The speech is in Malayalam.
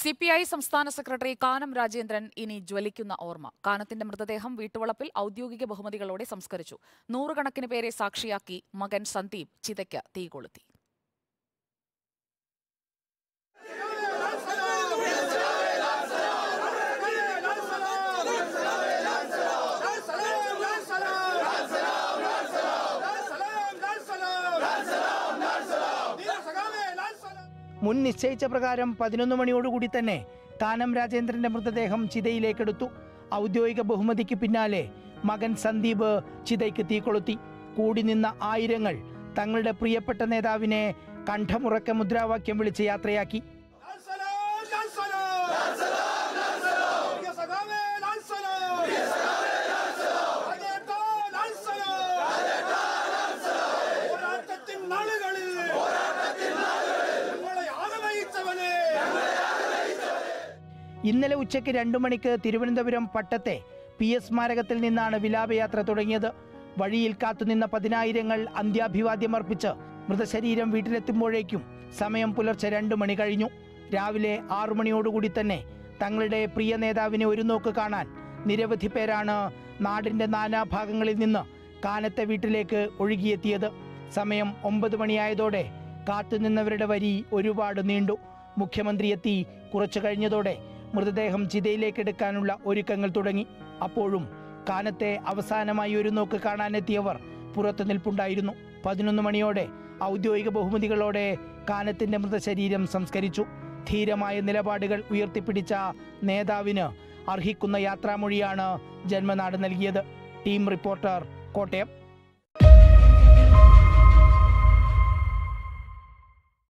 CPI സംസ്ഥാന സെക്രട്ടറി കാനം രാജേന്ദ്രൻ ഇനി ജ്വലിക്കുന്ന ഓർമ്മ. കാനത്തിന്റെ മൃതദേഹം വീട്ടുവളപ്പിൽ ഔദ്യോഗിക ബഹുമതികളോടെ സംസ്കരിച്ചു. നൂറുകണക്കിന് പേരെ സാക്ഷിയാക്കി മകൻ സന്ദീപ് ചിതയ്ക്ക് തീ കൊളുത്തി. മുൻ നിശ്ചയിച്ച പ്രകാരം 11 മണിയോടുകൂടി തന്നെ കാനം രാജേന്ദ്രന്റെ മൃതദേഹം ചിതയിലേക്കെടുത്തു. ഔദ്യോഗിക ബഹുമതിക്ക് പിന്നാലെ മകൻ സന്ദീപ് ചിതയ്ക്ക് തീ കൊളുത്തി. കൂടി നിന്ന ആയിരങ്ങൾ തങ്ങളുടെ പ്രിയപ്പെട്ട നേതാവിനെ കണ്ഠമുറക്കെ മുദ്രാവാക്യം വിളിച്ച് യാത്രയാക്കി. ഇന്നലെ ഉച്ചയ്ക്ക് 2 മണിക്ക് തിരുവനന്തപുരം പട്ടത്തെ PS സ്മാരകത്തിൽ നിന്നാണ് വിലാപയാത്ര തുടങ്ങിയത്. വഴിയിൽ കാത്തുനിന്ന 10,000 അന്ത്യാഭിവാദ്യം അർപ്പിച്ച് മൃതശരീരം വീട്ടിലെത്തുമ്പോഴേക്കും സമയം പുലർച്ചെ 2 മണി കഴിഞ്ഞു. രാവിലെ 6 മണിയോടുകൂടി തന്നെ തങ്ങളുടെ പ്രിയ നേതാവിനെ ഒരു നോക്ക് കാണാൻ നിരവധി പേരാണ് നാടിന്റെ നാനാഭാഗങ്ങളിൽ നിന്ന് കാനത്തെ വീട്ടിലേക്ക് ഒഴുകിയെത്തിയത്. സമയം 9 മണിയായതോടെ കാത്തുനിന്നവരുടെ വരി ഒരുപാട് നീണ്ടു. മുഖ്യമന്ത്രി എത്തി കുറച്ചു കഴിഞ്ഞതോടെ മൃതദേഹം ചിതയിലേക്ക് എടുക്കാനുള്ള ഒരുക്കങ്ങൾ തുടങ്ങി. അപ്പോഴും കാനത്തെ അവസാനമായി ഒരു നോക്ക് കാണാനെത്തിയവർ പുറത്തു നിൽപ്പുണ്ടായിരുന്നു. 11 മണിയോടെ ഔദ്യോഗിക ബഹുമതികളോടെ കാനത്തിന്റെ മൃതശരീരം സംസ്കരിച്ചു. ധീരമായ നിലപാടുകൾ ഉയർത്തിപ്പിടിച്ച നേതാവിന് അർഹിക്കുന്ന യാത്രാമൊഴിയാണ് ജന്മനാട് നൽകിയത്. Team reporter, Kottayam.